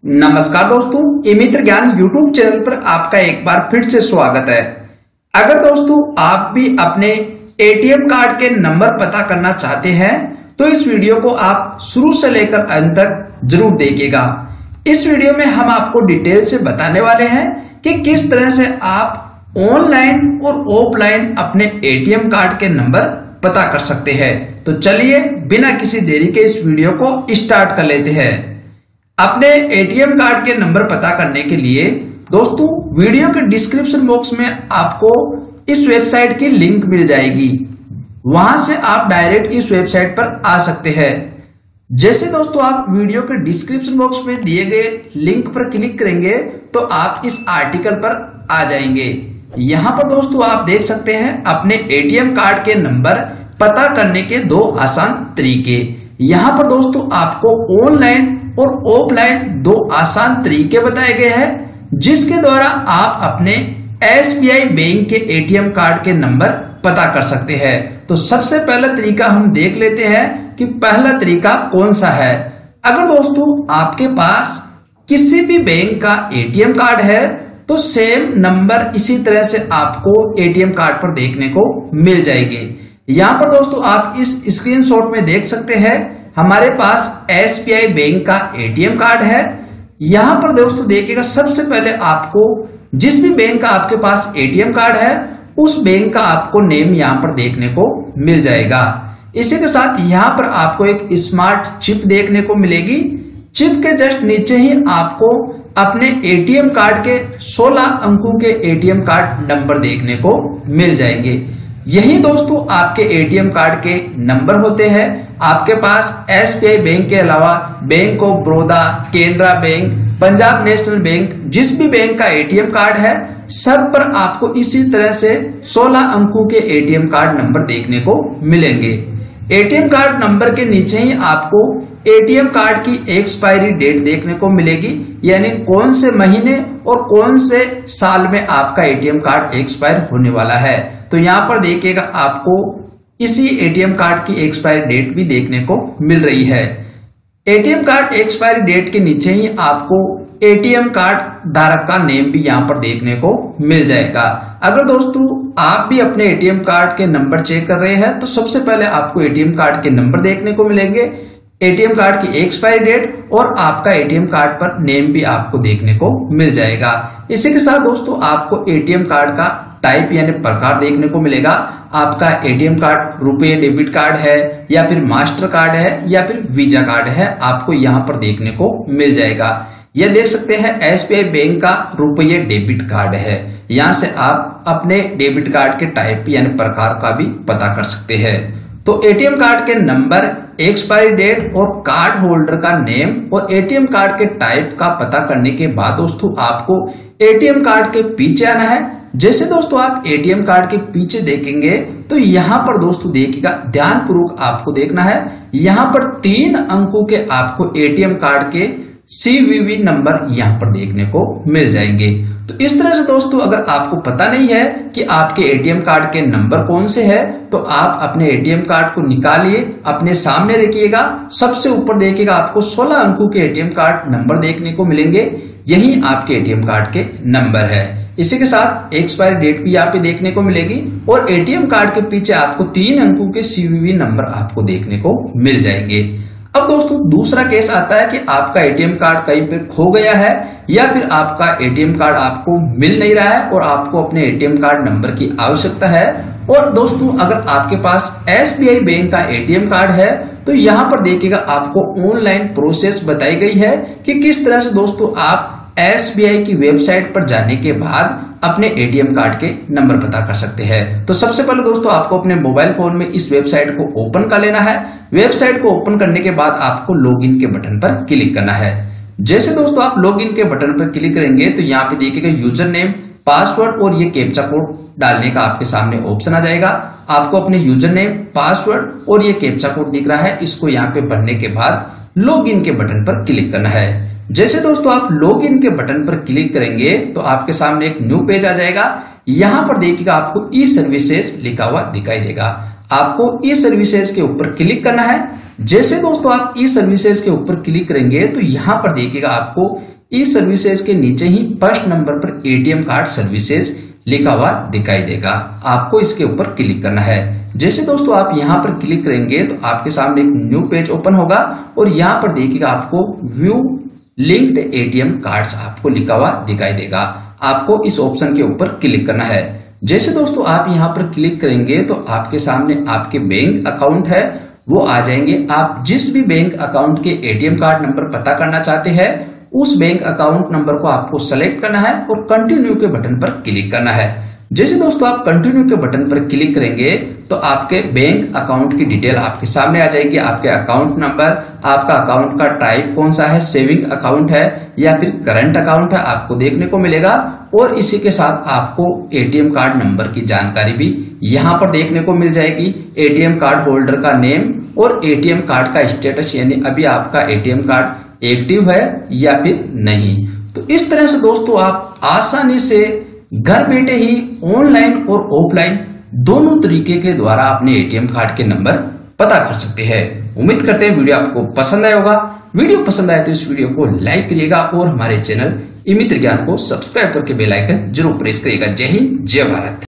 नमस्कार दोस्तों, ई मित्र ज्ञान यूट्यूब चैनल पर आपका एक बार फिर से स्वागत है। अगर दोस्तों आप भी अपने एटीएम कार्ड के नंबर पता करना चाहते हैं तो इस वीडियो को आप शुरू से लेकर अंत तक जरूर देखिएगा। इस वीडियो में हम आपको डिटेल से बताने वाले हैं कि किस तरह से आप ऑनलाइन और ऑफलाइन अपने एटीएम कार्ड के नंबर पता कर सकते हैं। तो चलिए बिना किसी देरी के इस वीडियो को स्टार्ट कर लेते हैं। अपने एटीएम कार्ड के नंबर पता करने के लिए दोस्तों वीडियो के डिस्क्रिप्शन बॉक्स में आपको इस वेबसाइट की लिंक मिल जाएगी, वहां से आप डायरेक्ट इस वेबसाइट पर आ सकते हैं। जैसे दोस्तों आप वीडियो के डिस्क्रिप्शन बॉक्स में दिए गए लिंक पर क्लिक करेंगे तो आप इस आर्टिकल पर आ जाएंगे। यहां पर दोस्तों आप देख सकते हैं अपने एटीएम कार्ड के नंबर पता करने के दो आसान तरीके। यहां पर दोस्तों आपको ऑनलाइन और ऑफलाइन दो आसान तरीके बताए गए हैं जिसके द्वारा आप अपने एसबीआई बैंक के एटीएम कार्ड के नंबर पता कर सकते हैं। तो सबसे पहला तरीका हम देख लेते हैं कि पहला तरीका कौन सा है। अगर दोस्तों आपके पास किसी भी बैंक का एटीएम कार्ड है तो सेम नंबर इसी तरह से आपको एटीएम कार्ड पर देखने को मिल जाएगी। यहां पर दोस्तों आप इस स्क्रीनशॉट में देख सकते हैं हमारे पास एसबीआई बैंक का एटीएम कार्ड है। यहां पर दोस्तों देखिएगा सबसे पहले आपको जिस भी बैंक का आपके पास एटीएम कार्ड है उस बैंक का आपको नेम यहां पर देखने को मिल जाएगा। इसी के साथ यहां पर आपको एक स्मार्ट चिप देखने को मिलेगी। चिप के जस्ट नीचे ही आपको अपने एटीएम कार्ड के 16 अंकों के एटीएम कार्ड नंबर देखने को मिल जाएंगे। यही दोस्तों आपके एटीएम कार्ड के नंबर होते हैं। आपके पास एसबीआई बैंक के अलावा bank of Baroda, Canara bank, Punjab national bank, जिस भी बैंक का एटीएम कार्ड है सब पर आपको इसी तरह से 16 अंकों के एटीएम कार्ड नंबर देखने को मिलेंगे। एटीएम कार्ड नंबर के नीचे ही आपको एटीएम कार्ड की एक्सपायरी डेट देखने को मिलेगी, यानी कौन से महीने और कौन से साल में आपका एटीएम कार्ड एक्सपायर होने वाला है। तो यहाँ पर देखिएगा आपको इसी एटीएम कार्ड की एक्सपायरी डेट भी देखने को मिल रही है। एटीएम कार्ड एक्सपायरी डेट के नीचे ही आपको एटीएम कार्ड धारक का नेम भी यहाँ पर देखने को मिल जाएगा। अगर दोस्तों आप भी अपने एटीएम कार्ड के नंबर चेक कर रहे हैं तो सबसे पहले आपको एटीएम कार्ड के नंबर देखने को मिलेंगे, एटीएम कार्ड की एक्सपायरी डेट और आपका एटीएम कार्ड पर नेम भी आपको देखने को मिल जाएगा। इसी के साथ दोस्तों आपको एटीएम कार्ड का टाइप यानी प्रकार देखने को मिलेगा। आपका ATM card RuPay debit card है या फिर मास्टर कार्ड है या फिर वीजा कार्ड है, आपको यहाँ पर देखने को मिल जाएगा। यह देख सकते हैं एसबीआई बैंक का रुपये डेबिट कार्ड है। यहाँ से आप अपने डेबिट कार्ड के टाइप यानी प्रकार का भी पता कर सकते हैं। तो एटीएम कार्ड के नंबर, एक्सपायरी डेट और कार्ड होल्डर का नेम और एटीएम कार्ड के टाइप का पता करने के बाद दोस्तों आपको एटीएम कार्ड के पीछे आना है। जैसे दोस्तों आप एटीएम कार्ड के पीछे देखेंगे तो यहाँ पर दोस्तों देखिएगा ध्यानपूर्वक आपको देखना है, यहाँ पर 3 अंकों के आपको एटीएम कार्ड के सीवीवी नंबर यहाँ पर देखने को मिल जाएंगे। तो इस तरह से दोस्तों अगर आपको पता नहीं है कि आपके एटीएम कार्ड के नंबर कौन से है तो आप अपने एटीएम कार्ड को निकालिए, अपने सामने रखिएगा, सबसे ऊपर देखिएगा आपको 16 अंकों के एटीएम कार्ड नंबर देखने को मिलेंगे। यही आपके एटीएम कार्ड के नंबर है। इसी के साथ एक्सपायरी डेट भी यहाँ पे देखने को मिलेगी और एटीएम कार्ड के पीछे आपको 3 अंकों के सीवीवी नंबर आपको देखने को मिल जाएंगे। अब दोस्तों दूसरा केस आता है कि आपका एटीएम कार्ड कहीं पे खो गया है या फिर आपका एटीएम कार्ड आपको मिल नहीं रहा है और आपको अपने एटीएम कार्ड नंबर की आवश्यकता है। और दोस्तों अगर आपके पास एसबीआई बैंक का एटीएम कार्ड है तो यहाँ पर देखिएगा आपको ऑनलाइन प्रोसेस बताई गई है कि किस तरह से दोस्तों आप एसबीआई की वेबसाइट पर जाने के बाद अपने एटीएम कार्ड के नंबर पता कर सकते हैं। तो सबसे पहले दोस्तों आपको अपने मोबाइल फोन में इस वेबसाइट को ओपन कर लेना है। वेबसाइट को ओपन करने के बाद आपको लॉगिन के बटन पर क्लिक करना है। जैसे दोस्तों आप लॉगिन के बटन पर क्लिक करेंगे तो यहाँ पे देखिएगा यूजर नेम, पासवर्ड और ये कैप्चा कोड डालने का आपके सामने ऑप्शन आ जाएगा। आपको अपने यूजर नेम, पासवर्ड और ये कैप्चा कोड दिख रहा है, इसको यहाँ पे भरने के बाद लॉगिन के बटन पर क्लिक करना है। जैसे दोस्तों आप लॉगिन के बटन पर क्लिक करेंगे तो आपके सामने एक न्यू पेज आ जाएगा। यहाँ पर देखिएगा आपको ई सर्विसेज लिखा हुआ दिखाई देगा। आपको ई सर्विसेज के ऊपर क्लिक करना है। जैसे दोस्तों आप ई सर्विसेज के ऊपर क्लिक करेंगे तो यहाँ पर देखिएगा आपको ई सर्विसेज के नीचे ही फर्स्ट नंबर पर एटीएम कार्ड सर्विसेज लिखा हुआ दिखाई देगा। आपको इसके ऊपर क्लिक करना है। जैसे दोस्तों आप यहाँ पर क्लिक करेंगे तो आपके सामने एक न्यू पेज ओपन होगा और यहाँ पर देखिएगा आपको व्यू लिंक्ड एटीएम कार्ड्स आपको लिखा हुआ दिखाई देगा। आपको इस ऑप्शन के ऊपर क्लिक करना है। जैसे दोस्तों आप यहाँ पर क्लिक करेंगे तो आपके सामने आपके बैंक अकाउंट है वो आ जाएंगे। आप जिस भी बैंक अकाउंट के एटीएम कार्ड नंबर पता करना चाहते हैं उस बैंक अकाउंट नंबर को आपको सेलेक्ट करना है और कंटिन्यू के बटन पर क्लिक करना है। जैसे दोस्तों आप कंटिन्यू के बटन पर क्लिक करेंगे तो आपके बैंक अकाउंट की डिटेल आपके सामने आ जाएगी। आपके अकाउंट नंबर, आपका अकाउंट का टाइप कौन सा है, सेविंग अकाउंट है या फिर करंट अकाउंट है, आपको देखने को मिलेगा। और इसी के साथ आपको एटीएम कार्ड नंबर की जानकारी भी यहाँ पर देखने को मिल जाएगी। एटीएम कार्ड होल्डर का नेम और एटीएम कार्ड का स्टेटस, यानी अभी आपका एटीएम कार्ड एक्टिव है या फिर नहीं। तो इस तरह से दोस्तों आप आसानी से घर बैठे ही ऑनलाइन और ऑफलाइन दोनों तरीके के द्वारा अपने एटीएम कार्ड के नंबर पता कर सकते हैं। उम्मीद करते हैं वीडियो आपको पसंद आया होगा। वीडियो पसंद आए तो इस वीडियो को लाइक करिएगा और हमारे चैनल ई मित्र ज्ञान को सब्सक्राइब करके बेल आइकन जरूर प्रेस करिएगा। जय हिंद, जय भारत।